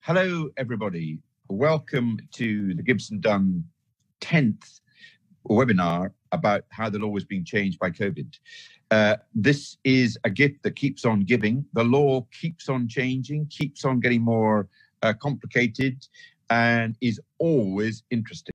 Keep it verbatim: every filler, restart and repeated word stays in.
Hello, everybody. Welcome to the Gibson Dunn tenth webinar about how the law is being changed by COVID. Uh, this is a gift that keeps on giving. The law keeps on changing, keeps on getting more uh, complicated, and is always interesting.